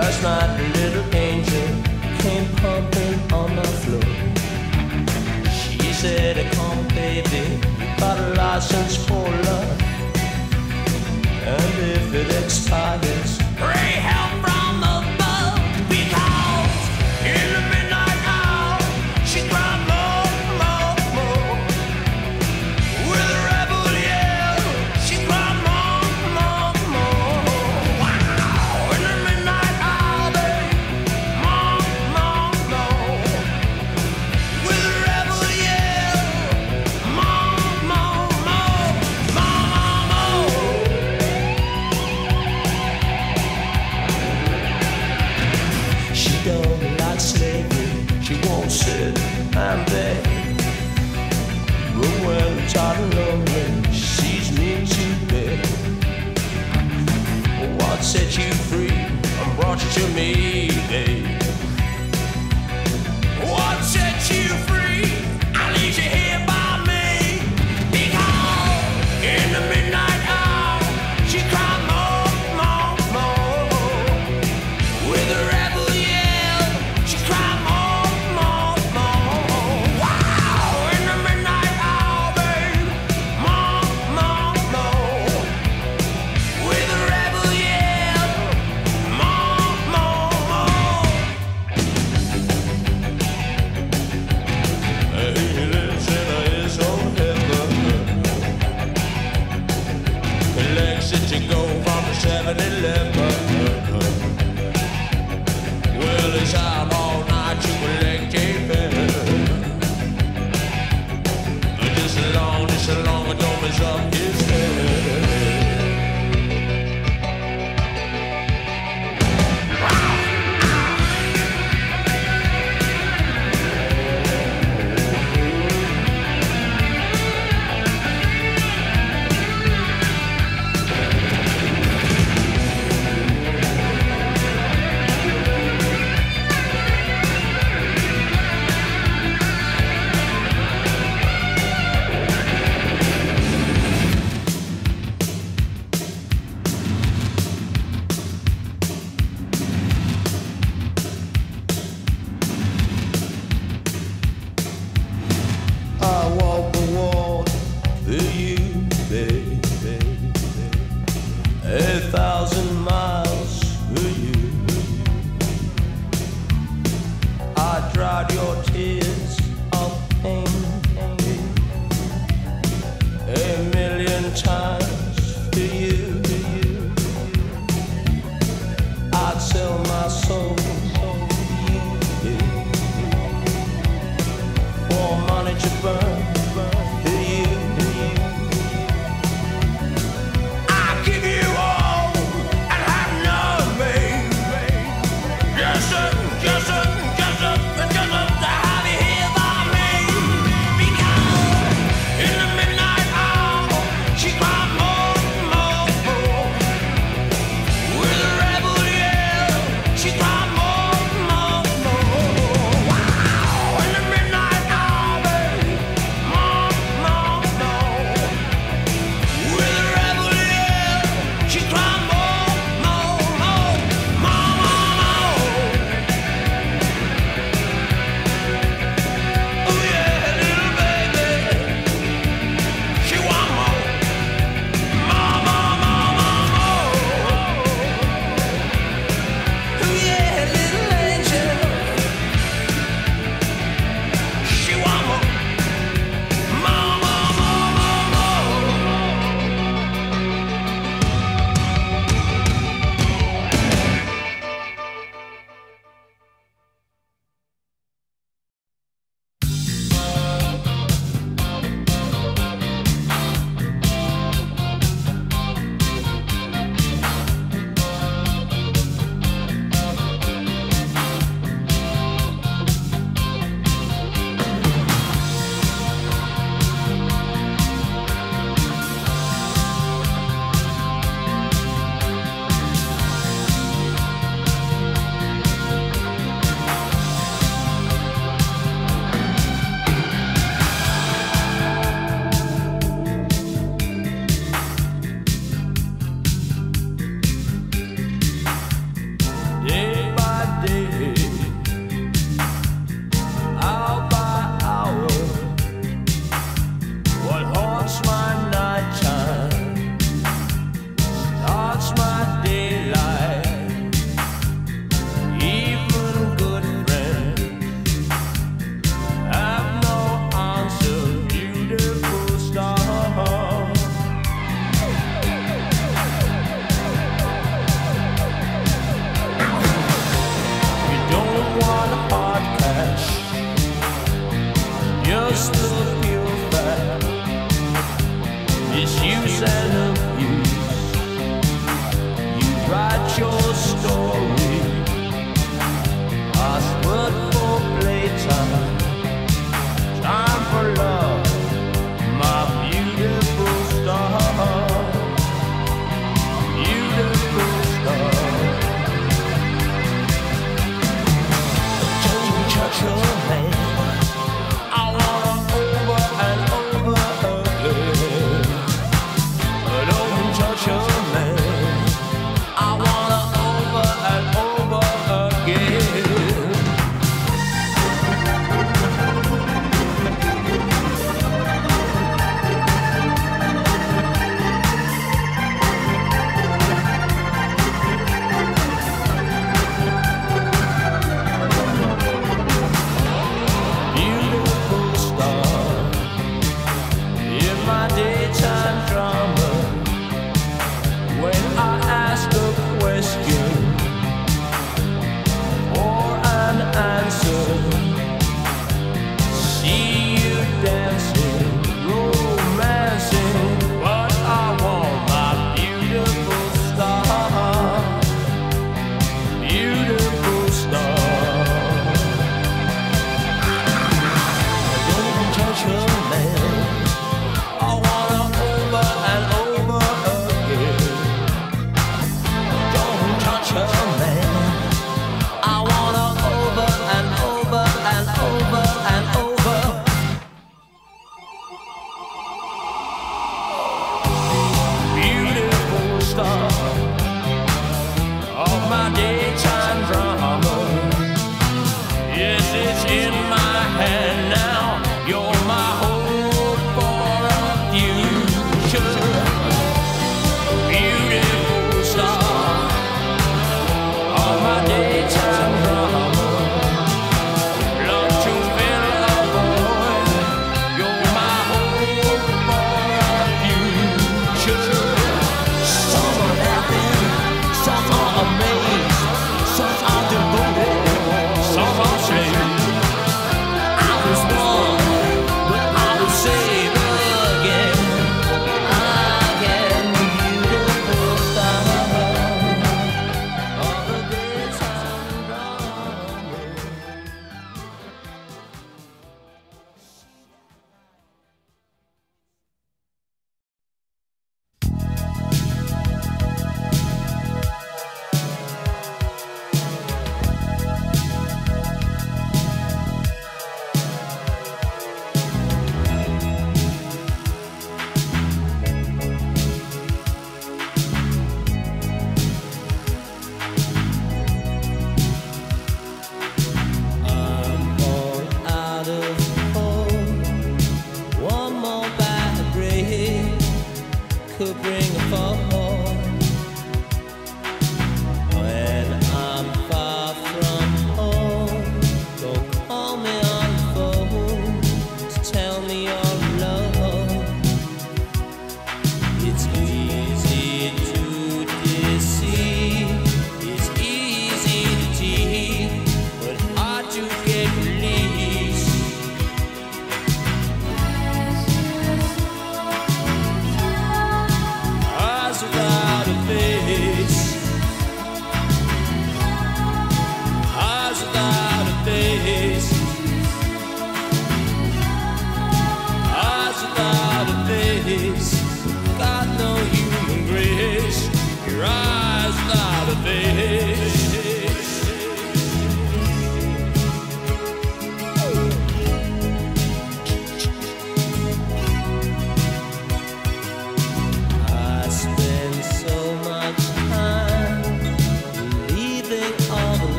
Last night a little angel came pumping on the floor. She said, come baby, you got a license for love, and if it expires, pray help from above. Because in the midnight hour, she cried more, more, more. With a rebel yell, she cried more, more, more. Wow! In the midnight hour, babe, more, more, more. With a rebel yell, more, more, more, more, more. She don't like slavery, she won't sit and beg. But when I'm tired and lonely, she sees me to bed. What set you free and brought you to me, babe? What set you free? I leave you here by me. Because in the midnight hour, she cried more, more, more. With a rebel yell, she cried more, more, more. Wow! In the midnight hour, babe, more, more, more. With a rebel yell,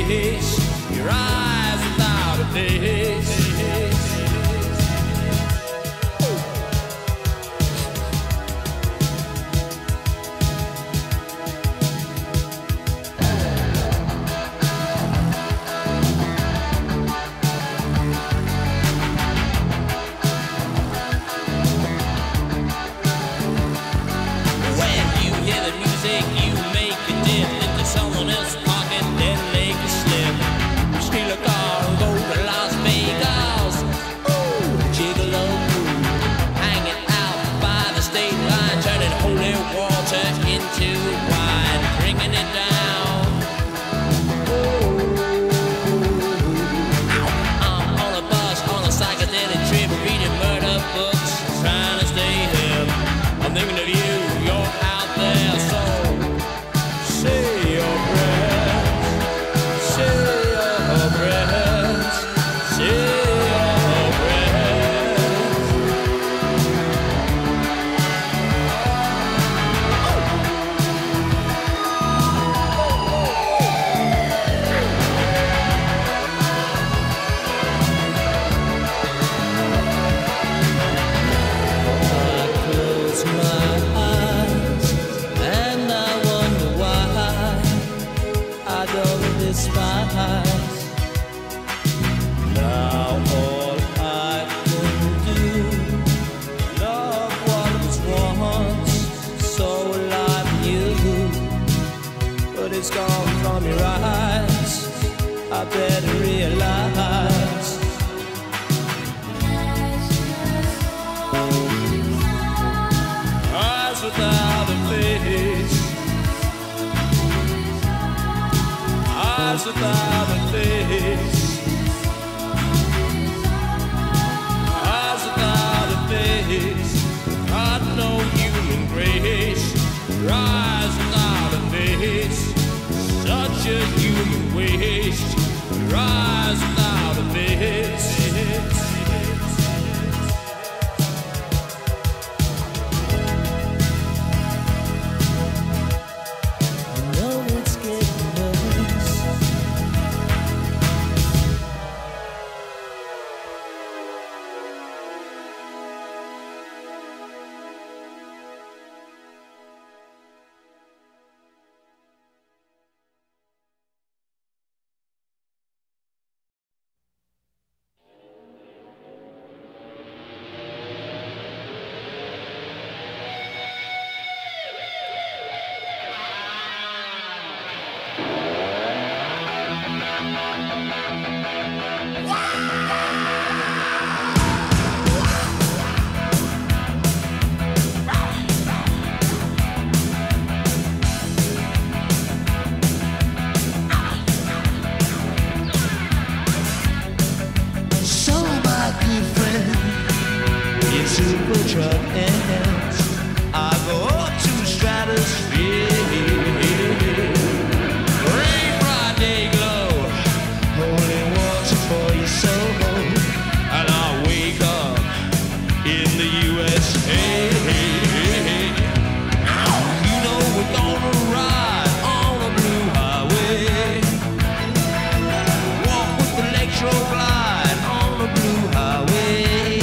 face, your eyes without a face. It's gone from your eyes, I better realize. Eyes without a face, eyes without a face, eyes without a face. Got no human grace, eyes without a face. Such a human waste, rise without a face. I know it's getting nervous. Truck ends, I go up to stratosphere. Rain, Friday glow, holy water for your soul, and I wake up in the USA. You know we're gonna ride on a blue highway, walk with electro glide on a blue highway.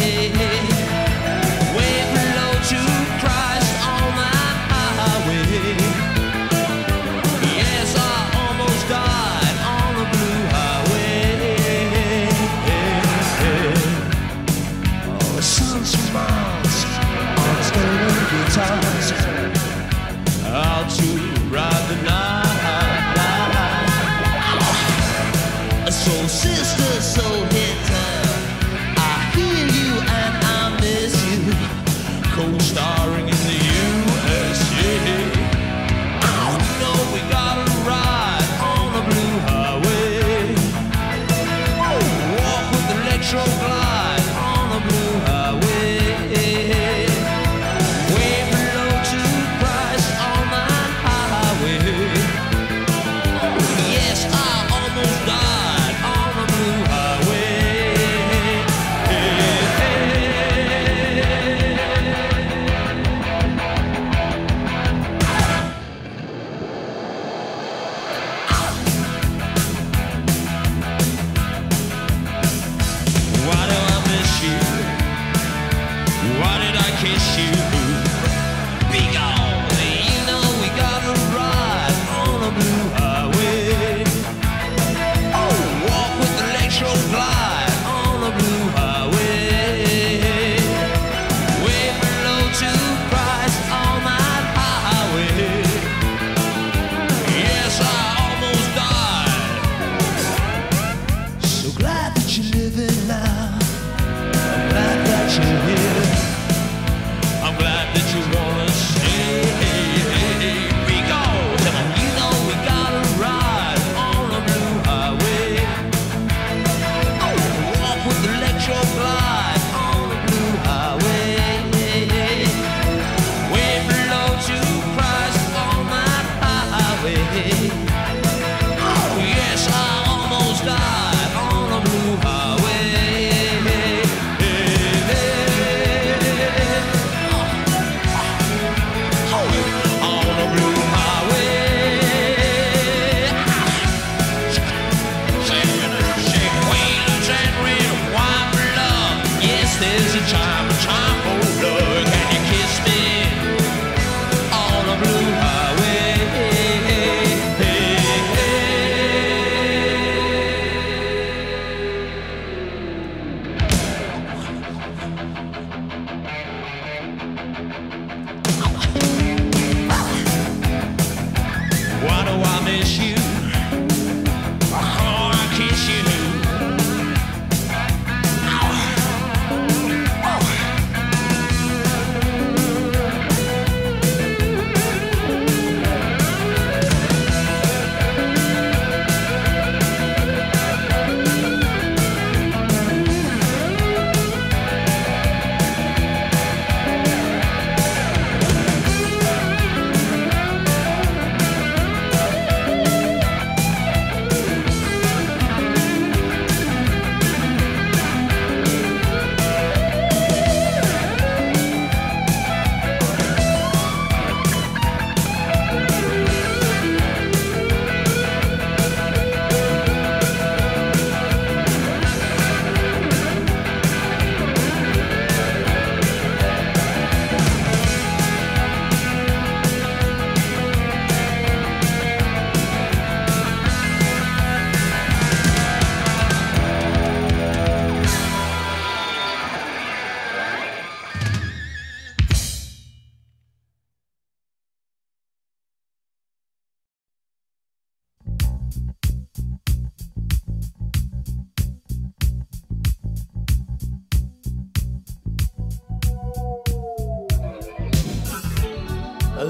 Out to ride the night. So sister, so hit time, I hear you and I miss you, co-starring in the USA. You know we gotta ride on a blue highway, walk with electro glide on a blue highway.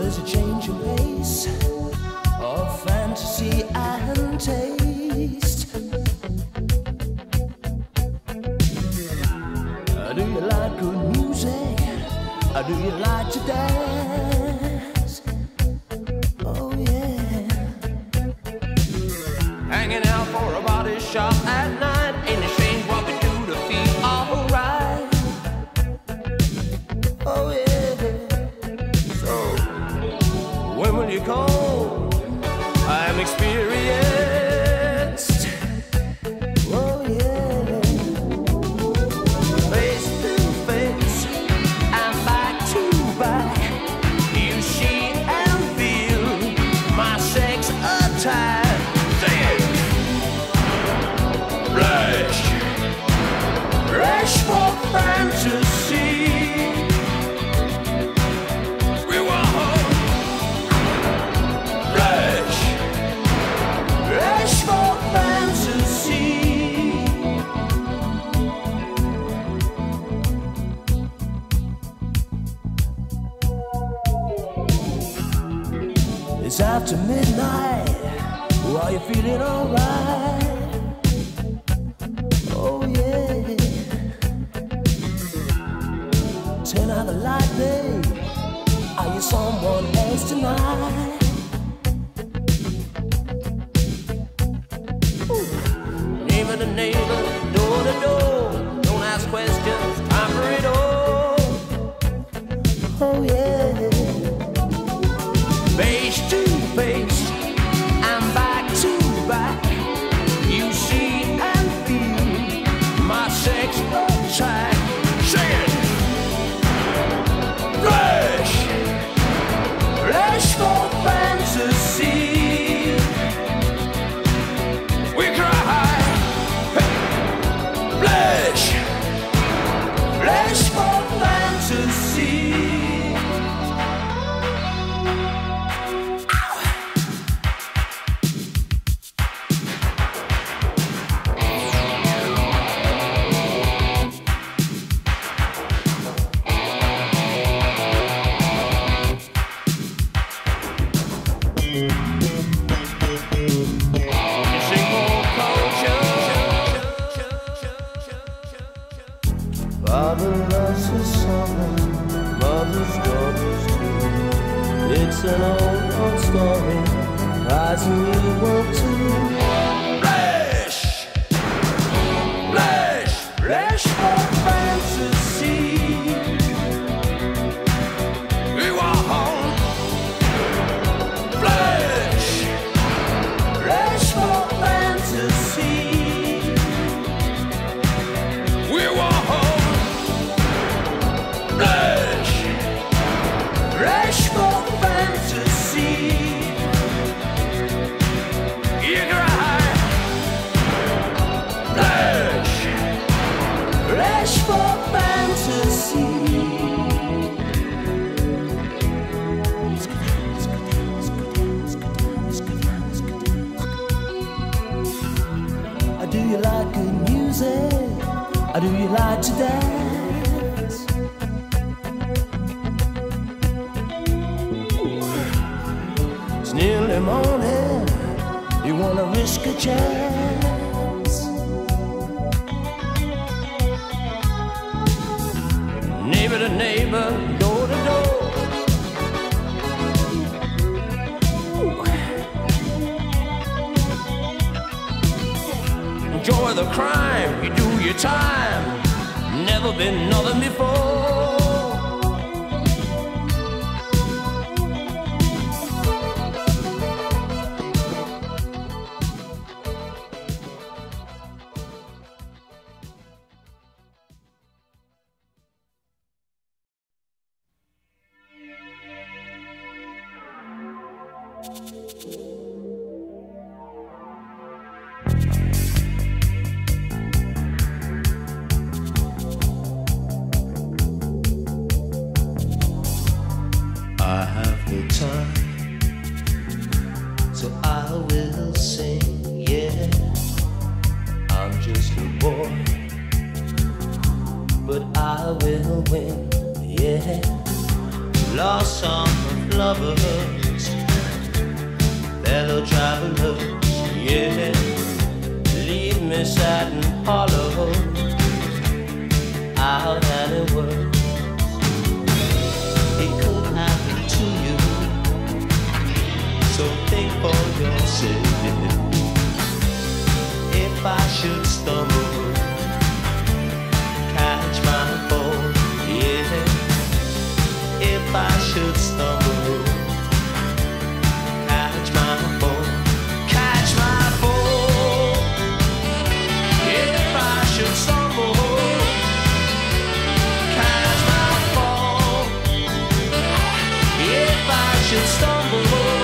there's a change in pace of fantasy and taste. Do you like good music? Do you like to dance? Oh yeah. Hanging out for a body shop at night. Ain't it strange what we do to feel alright? Oh yeah. So when will you come? I'm experienced. Oh yeah. Face to face and back to back, you see and feel my sex attack. Say it. Rush, rush for fantasy. We want home. Rush, rush for fantasy. It's after midnight. Are you feeling alright? Oh yeah. Turn out the light, babe. Are you someone else tonight? Ooh. Neighbor to neighbor, door to door. Don't ask questions, time for it all. Oh yeah. Face to face and back to back, you see and feel my sex attack. Sing it. Rush, rush for fantasy. We cry, hey, blush, rush for fantasy. Father loves his son, mother's daughters too. It's an old story, rising you want to. Flash, flash, flash for fantasy. We want home. Flash, flash for fantasy. We want home. Rush, rush for fantasy. You cry. Rush, rush for fantasy. Do you like good music? Do you like to dance? It's nearly morning. You wanna risk a chance? Neighbor to neighbor, door to door. Enjoy the crime, you do your time. Never been nothing before. I have no time, so I will sing, yeah. I'm just a boy, but I will win, yeah. Lost song of lovers, fellow travelers, yeah, leave me sad and hollow, out at the world. It could happen to you, so think for yourself. If I should stumble, catch my fall, yeah. If I should stumble, catch my fall, catch my fall. If I should stumble, catch my fall. If I should stumble,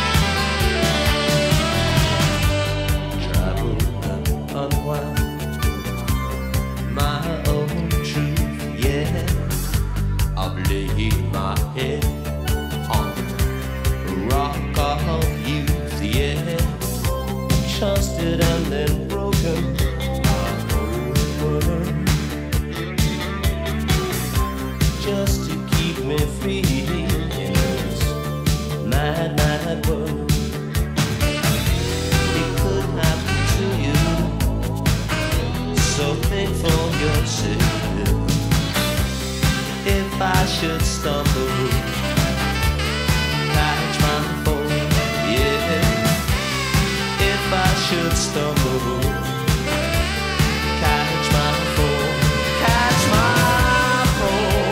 travel and unwind my own truth, yeah. I've laid my head on the rock of youth, yeah. Trusted and then broken my whole world, just to keep me free in this mad, mad world. It could happen to you, so think for yourself. If I should stumble, catch my fall, yeah. If I should stumble, catch my fall, catch my fall.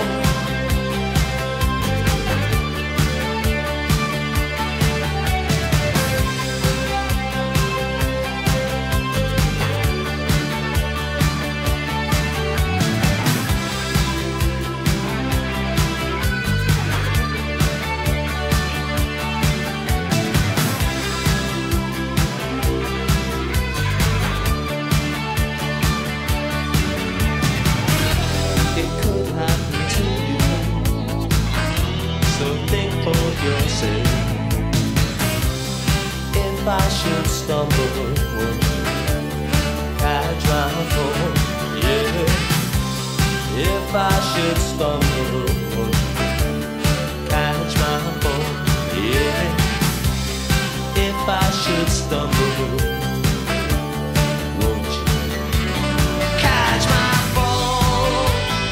If I should stumble, catch my fall, yeah. If I should stumble, catch my fall, yeah. If I should stumble, won't you catch my fall?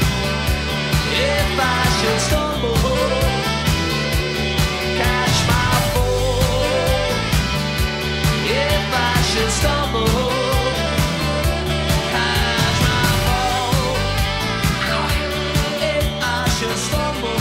If I should stumble, stumble, catch my fall. If I should stumble,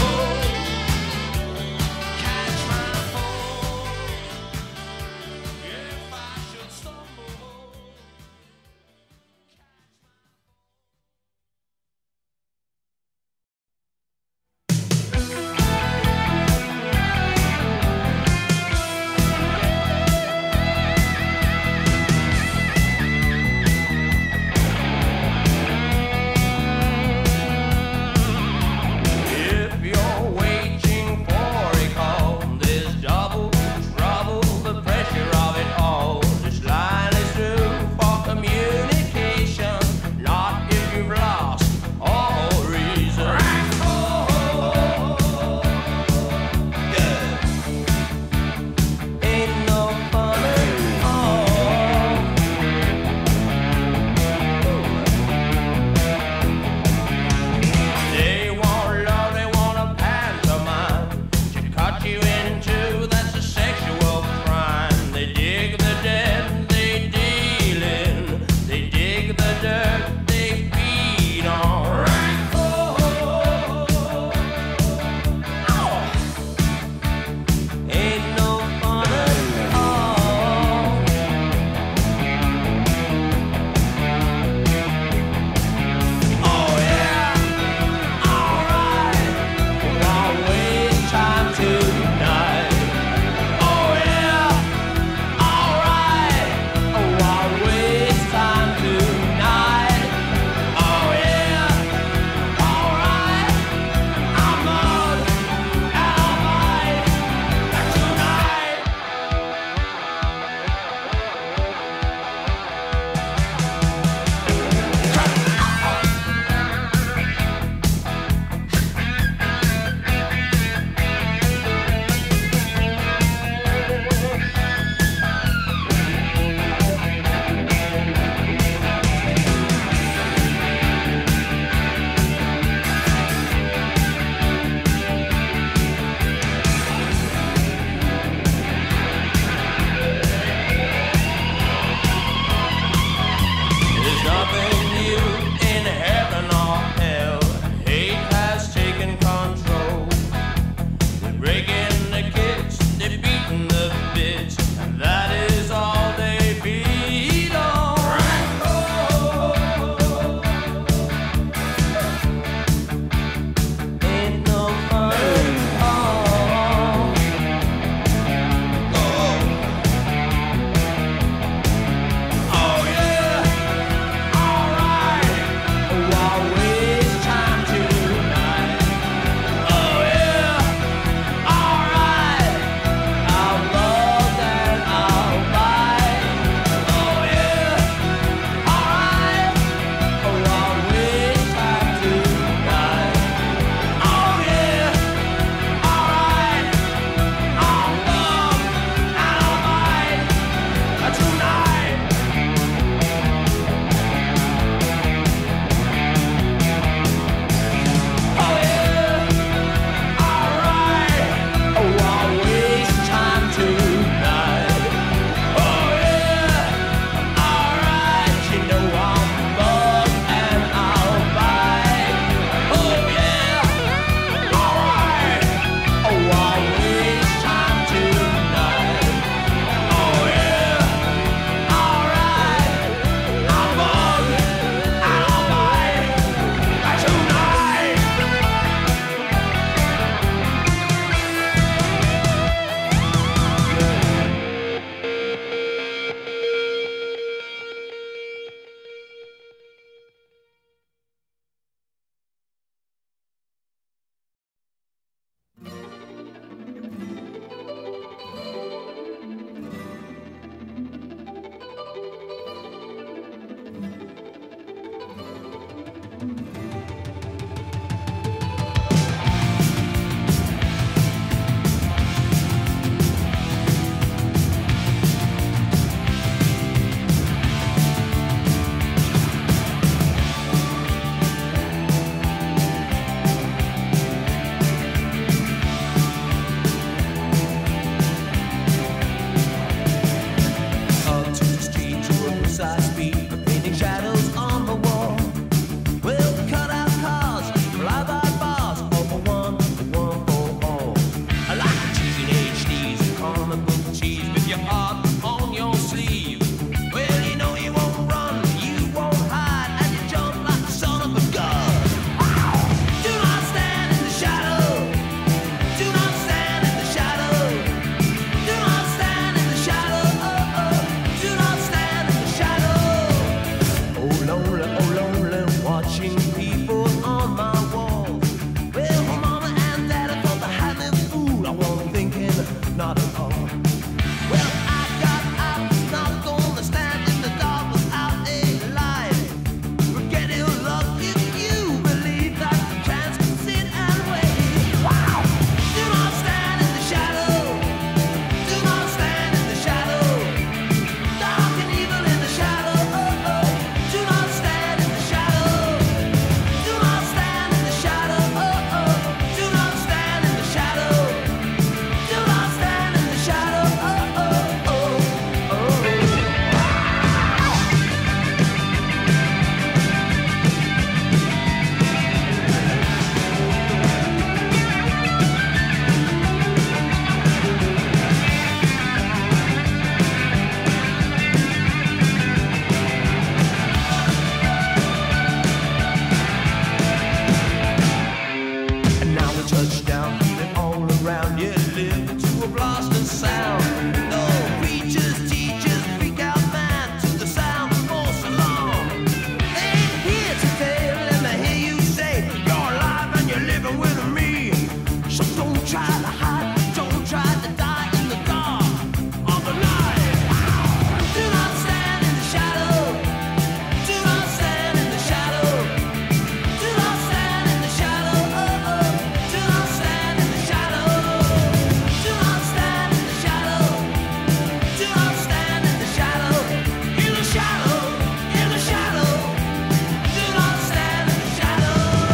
around, you live to a blasting sound. No preachers, teachers, freak out man to the sound of false alarm. They ain't here today, let me hear you say you're alive and you're living with me. So don't try to hide, don't try to die in the dark of the night. Do not stand in the shadow. Do not stand in the shadow. Do not stand in the shadow. Do not stand in the shadow. Do not stand in the shadow. Do not stand in the shadow. In the shadow. In the shadow. Do not stand in the shadow.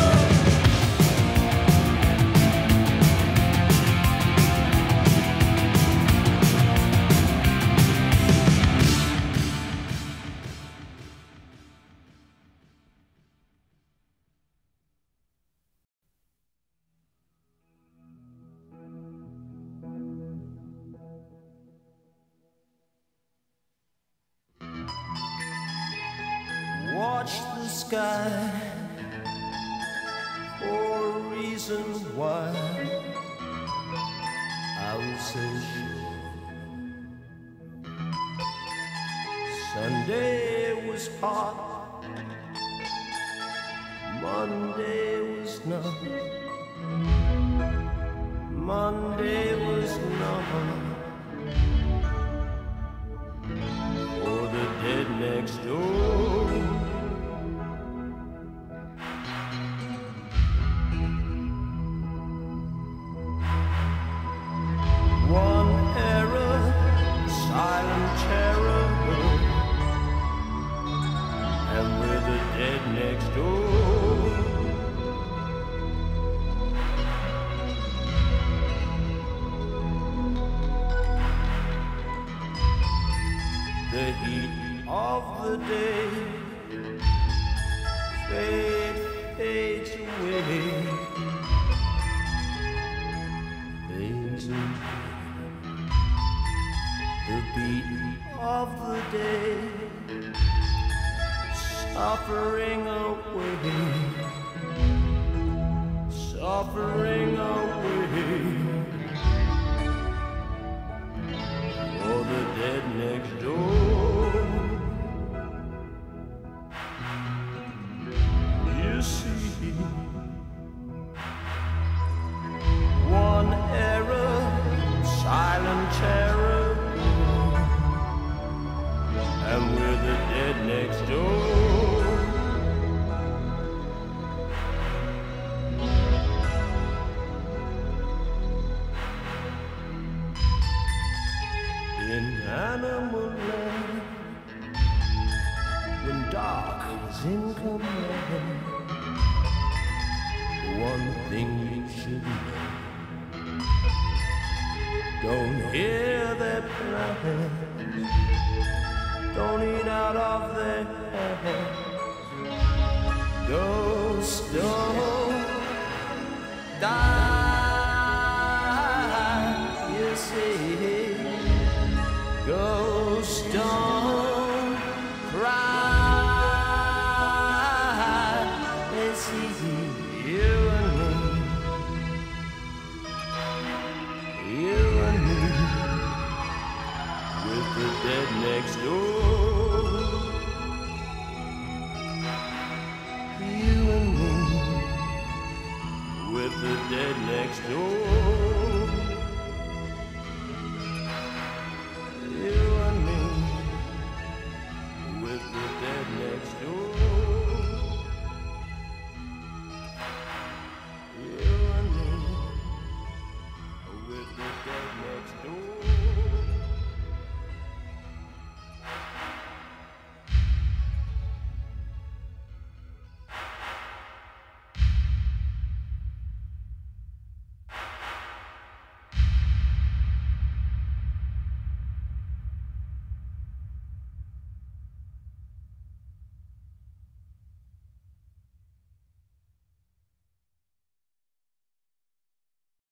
Watch the sky for a reason why I was so sure. Sunday was hot, Monday was not, Monday was not. For the dead next door. One error, silent terror, and we're the dead next door. The heat of the day fades away, fades away. The beat of the day suffering away, suffering away. For the dead next door. You see, one error, silent terror, and we're the dead next door. In animal land, when dark is in command, one thing you should know: don't hear their plans, don't eat out of their hands. Ghosts don't die.